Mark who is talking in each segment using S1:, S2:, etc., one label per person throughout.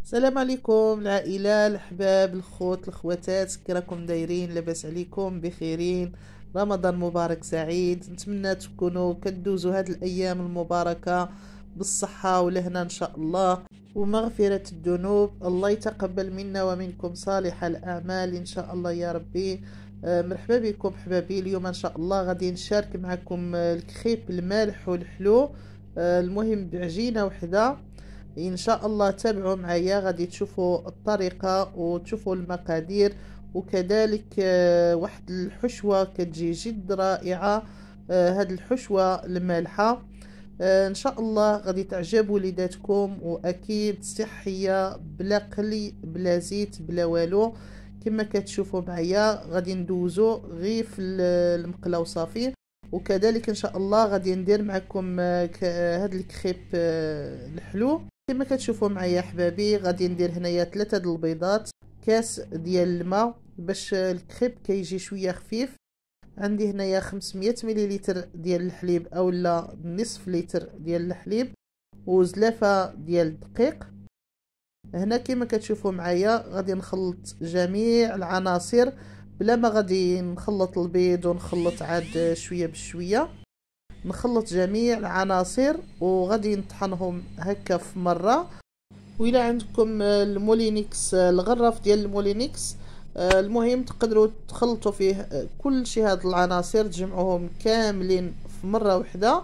S1: السلام عليكم العائلة الأحباب الخوت الخواتات، كي راكم دايرين؟ لاباس عليكم بخيرين؟ رمضان مبارك سعيد. نتمنى تكونوا كدوزوا هاد الأيام المباركة بالصحة والهنا إن شاء الله ومغفرة الذنوب. الله يتقبل منا ومنكم صالح الأعمال إن شاء الله يا ربي. مرحبا بكم حبابي. اليوم إن شاء الله غادي نشارك معكم الكخيب المالح والحلو، المهم بعجينة وحدة ان شاء الله. تابعوا معايا غادي تشوفوا الطريقة وتشوفوا المقادير، وكذلك واحد الحشوة كتجي جد رائعة. هاد الحشوة المالحة ان شاء الله غادي تعجب وليداتكم، واكيد صحية بلا قلي بلا زيت بلا والو. كما كتشوفوا معايا غادي ندوزو غير في المقله وصافي. وكذلك ان شاء الله غادي ندير معكم هاد الكخيب الحلو. كما كتشوفوا معايا احبابي غادي ندير هنايا 3 د البيضات، كاس ديال الماء باش الكخيب كيجي شويه خفيف. عندي هنايا 500 مليلتر ديال الحليب اولا نصف لتر ديال الحليب، وزلافه ديال الدقيق. هنا كما كتشوفوا معايا غادي نخلط جميع العناصر بلا ما غادي نخلط البيض ونخلط عاد شويه بشويه. نخلط جميع العناصر وغادي نطحنهم هكا في مره. وإلا عندكم المولينكس الغراف ديال المولينكس، المهم تقدروا تخلطوا فيه كل شيء هاد العناصر، تجمعوهم كاملين في مره واحده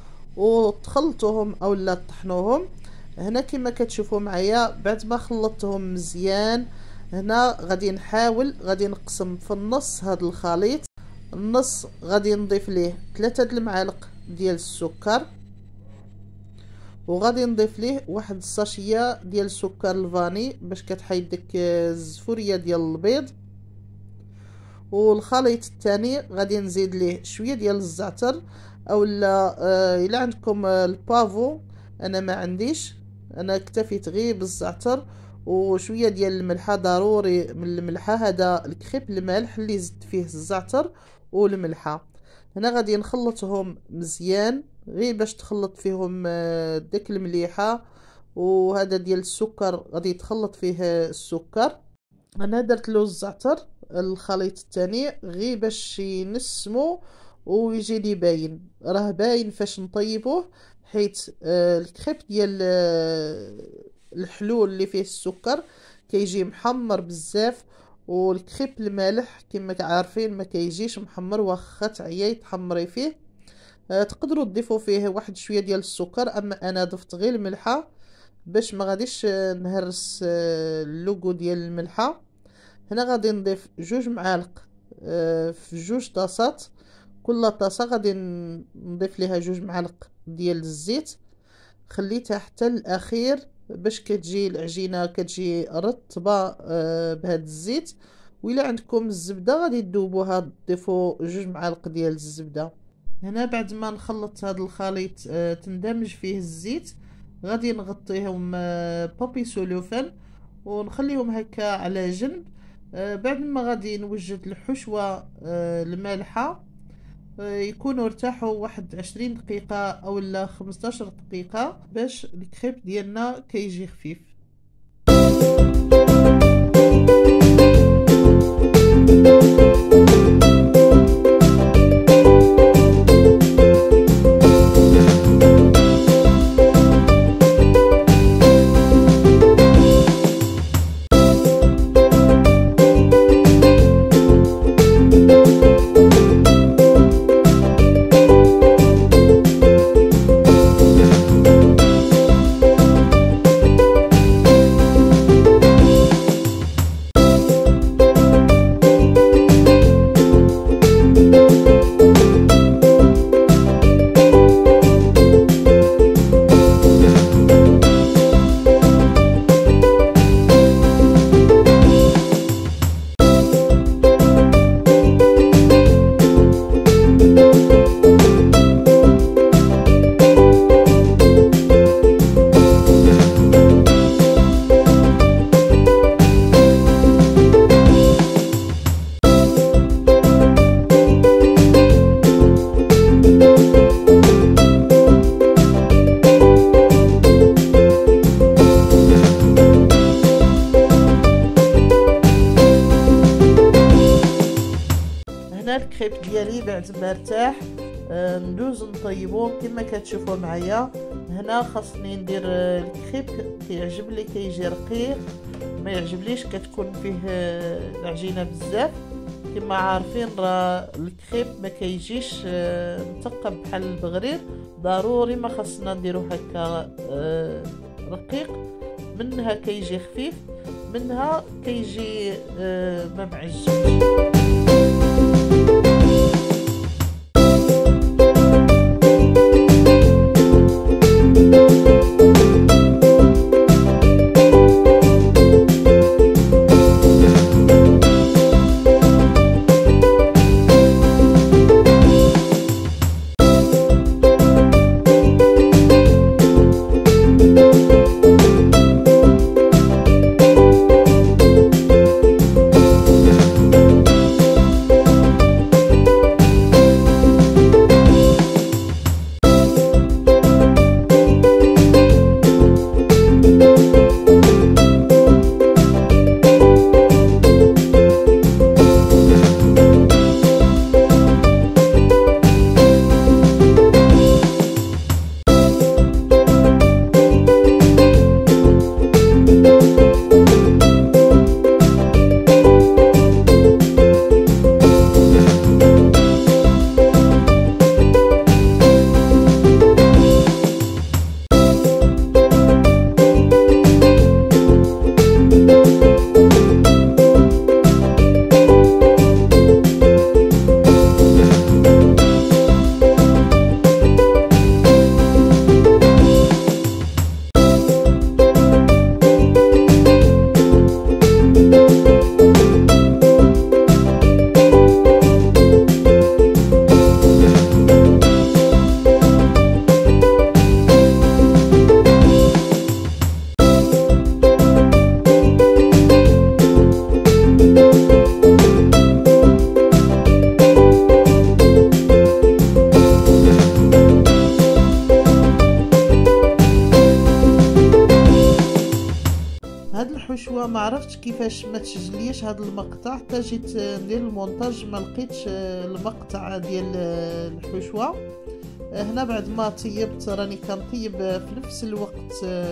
S1: وتخلطوهم اولا تطحنوهم. هنا كما كتشوفوا معايا بعد ما خلطتهم مزيان، هنا غادي نحاول غادي نقسم في النص هاد الخليط. النص غادي نضيف ليه 3 د المعالق ديال السكر، وغادي نضيف ليه واحد الساشيه ديال السكر الفاني باش كتحيد ديك الزفوريه ديال البيض. والخليط الثاني غادي نزيد ليه شويه ديال الزعتر اولا الا عندكم البافو. انا ما عنديش، انا اكتفيت غير بالزعتر وشويه ديال الملحه. ضروري من الملحه، هذا الكخيب المالح اللي زدت فيه الزعتر والملحه. هنا غادي نخلطهم مزيان غير باش تخلط فيهم داك المليحه، وهذا ديال السكر غادي يتخلط فيه السكر. انا درت له الزعتر الخليط الثاني غير باش ينسمو ويجي لي باين، راه باين فاش نطيبوه، حيت الكخيب ديال الحلو اللي فيه السكر كيجي محمر بزاف، والكخيب المالح كما عارفين ما كيجيش محمر واخا تعياي تحمري فيه. تقدروا تضيفوا فيه واحد شويه ديال السكر، اما انا ضفت غير الملحه باش ما غاديش نهرس اللوغو ديال الملحه. هنا غادي نضيف 2 معالق في 2 طاسات، كل طاسه غادي نضيف ليها 2 معالق ديال الزيت. خليتها حتى الاخير باش كتجي العجينه كتجي رطبه بهذا الزيت. وإلا عندكم الزبده غادي تذوبوها، تضيفوا 2 معالق ديال الزبده. هنا بعد ما نخلط هذا الخليط تندمج فيه الزيت، غادي نغطيهم بابي سولوفان ونخليهم هكا على جنب. بعد ما غادي نوجد الحشوه المالحه، يكونوا ارتاحوا واحد 20 دقيقة او لا 15 دقيقة باش الكريب ديالنا كيجي خفيف. الكريب ديالي بعد ما ارتاح ندوز نطيبو كما كتشوفوا معايا. هنا خاصني ندير الكريب كيعجب لي كيجي رقيق، ما يعجبليش كتكون فيه العجينه بزاف. كما عارفين راه الكريب ما كيجيش مثقب بحال البغرير، ضروري ما خاصنا نديرو هكا رقيق. منها كيجي خفيف، منها كيجي ما معجنش. هاد الحشوه ما عرفتش كيفاش ما تسجليش هاد المقطع، حتى جيت ندير المونتاج ما لقيتش المقطع ديال الحشوه. هنا بعد ما طيبت راني كنطيب في نفس الوقت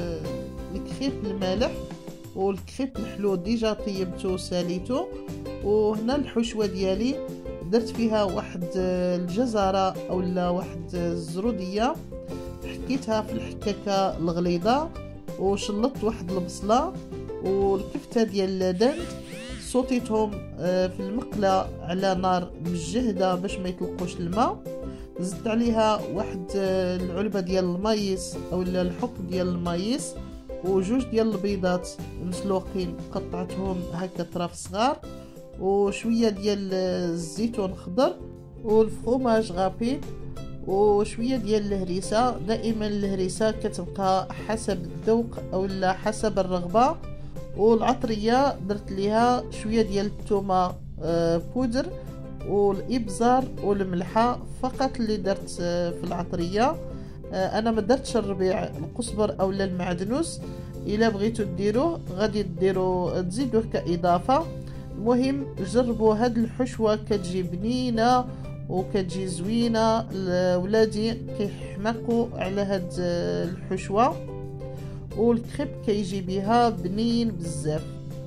S1: الكريب المالح والكريب الحلو ديجا طيبته وساليته. وهنا الحشوه ديالي درت فيها واحد الجزره اولا واحد الزروديه، حكيتها في الحكاكه الغليظه، وشلطت واحد البصله والكفته ديال اللدن، صوتيتهم في المقله على نار مجهده باش ما يطلقوش الماء. زدت عليها واحد العلبه ديال المايس اولا الحك ديال المايس، وجوج ديال البيضات مسلوقين قطعتهم هكا طراف صغار، وشويه ديال الزيتون خضر والفرomاج غابي، وشويه ديال الهريسه. دائما الهريسه كتبقى حسب الذوق اولا حسب الرغبه. والعطريه درت ليها شويه ديال الثومه بودر والابزار والملحه فقط اللي درت في العطريه. انا ما درتش الربيع القزبر اولا المعدنوس، الا بغيتو ديروه غادي تزيدوه كاضافه. المهم جربوا هاد الحشوه كتجي بنينه وكتجي زوينه، ولادي كيحماقوا على هاد الحشوه، والكريب كيجي بها بنين بزاف.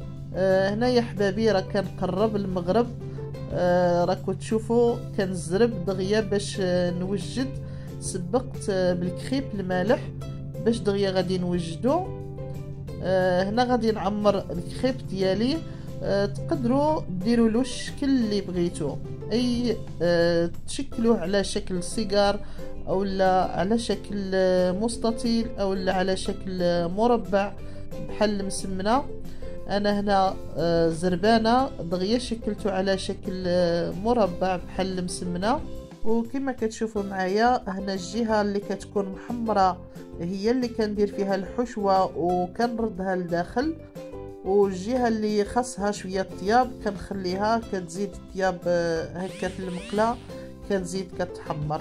S1: هنا يا حبابي راه كنقرب المغرب، راكو تشوفوا كنزرب دغيا باش نوجد. سبقت بالكريب المالح باش دغيا غادي نوجدو. هنا غادي نعمر الكريب ديالي، تقدروا ديروا له الشكل اللي بغيتو، اي تشكلوه على شكل سيجار اولا على شكل مستطيل اولا على شكل مربع بحال المسمنه. انا هنا زربانه دغيا شكلته على شكل مربع بحال المسمنه. وكما كتشوفوا معايا هنا الجهه اللي كتكون محمره هي اللي كندير فيها الحشوه وكنردها لداخل، والجهه اللي خاصها شويه طياب كنخليها كتزيد الطياب هكا في المقله كتزيد كتحمر.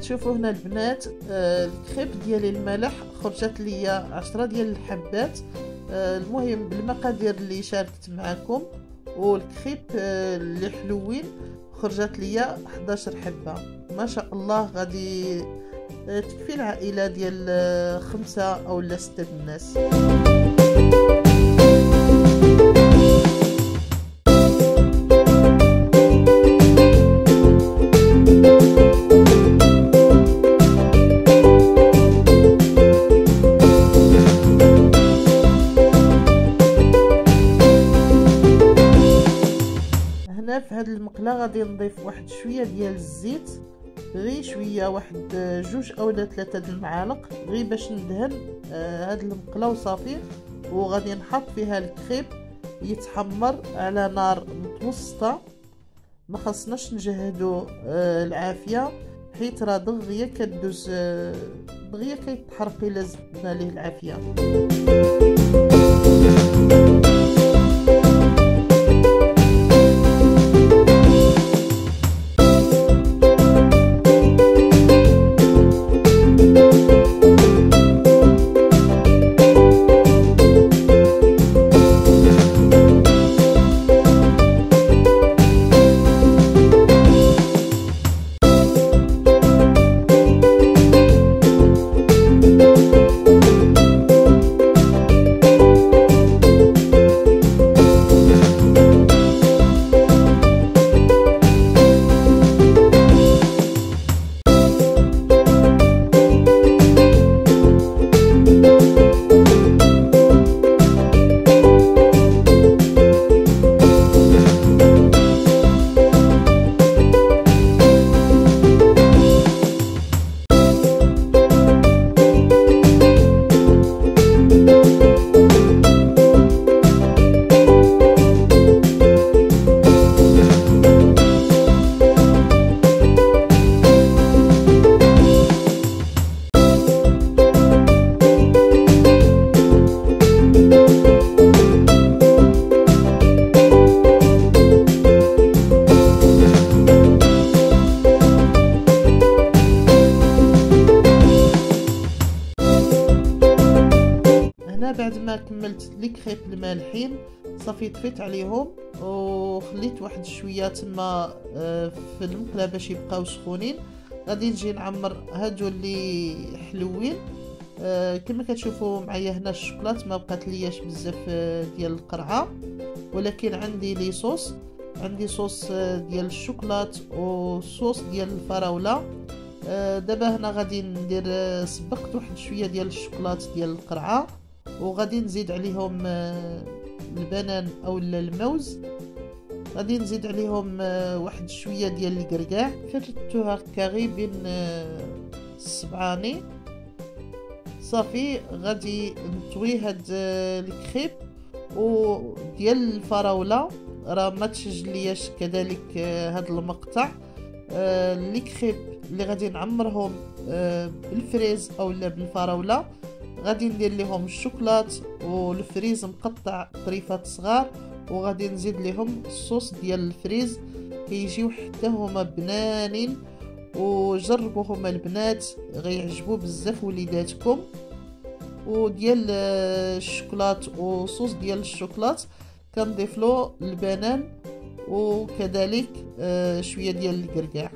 S1: كتشوفوا هنا البنات الكريب ديالي المالح خرجت ليا 10 ديال الحبات. المهم بالمقادير اللي شاركت معكم، والكريب اللي حلوين خرجت ليا 11 حبه ما شاء الله. غادي تكفي العائله ديال 5 او 6 الناس. هنا في هذه المقله غادي نضيف واحد شويه ديال الزيت، غير شويه، واحد 2 أو 3 د المعالق، غير باش ندهن هاد المقله وصافي. وغادي نحط فيها الكريب يتحمر على نار متوسطه، ما خصناش نجهدوا العافيه، حيت راه دغيا كدوز دغيا كيتحرق الا زدنا ليه العافيه. بعد ما كملت لي كريب المالحين صافي طفيت عليهم وخليت واحد شويه تما في المقله باش يبقاو سخونين. غادي نجي نعمر هادو اللي حلوين. كما كتشوفوا معايا هنا الشوكولات ما بقات لياش بزاف ديال القرعه، ولكن عندي لي صوص، عندي صوص ديال الشوكولات وصوص ديال الفراوله. دابا هنا غادي ندير سبقت واحد شويه ديال الشوكولات ديال القرعه، وغادي نزيد عليهم البنان او الموز، غادي نزيد عليهم واحد شويه ديال الكركاع، فردتوها هكا غير بين السبعاني. صافي غادي نطوي هاد الكريب وديال الفراوله، راه ما تسجلياش كذلك هاد المقطع. لي كريب اللي غادي نعمرهم بالفريز او بالفراوله، غادي ندير لهم الشوكولات والفريز مقطع طريفات صغار، وغادي نزيد لهم الصوص ديال الفريز، كيجيو حتى هما بنانين. وجربوهم البنات غيعجبوا بزاف وليداتكم. وديال الشوكولات وصوص ديال الشوكولات كنضيف له البنان وكذلك شويه ديال الكركاع.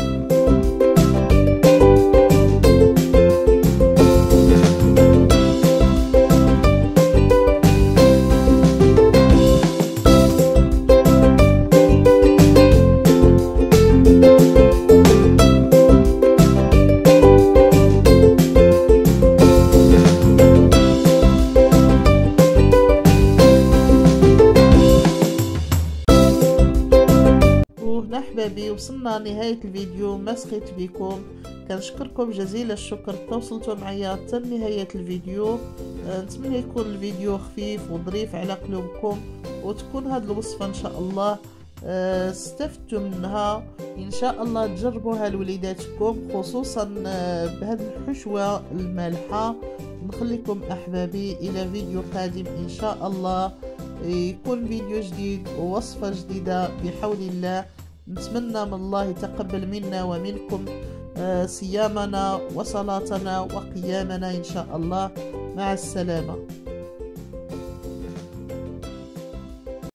S1: احبابي وصلنا نهايه الفيديو، ما سخيت بكم، كنشكركم جزيل الشكر توصلتوا معايا حتى نهايه الفيديو. نتمنى يكون الفيديو خفيف وظريف على قلوبكم، وتكون هذه الوصفه ان شاء الله استفدتوا منها. ان شاء الله تجربوها لوليداتكم، خصوصا بهذه الحشوه المالحه. نخليكم احبابي الى فيديو قادم ان شاء الله، يكون فيديو جديد ووصفه جديده بحول الله. نتمنى من الله يتقبل منا ومنكم صيامنا وصلاتنا وقيامنا إن شاء الله. مع السلامة.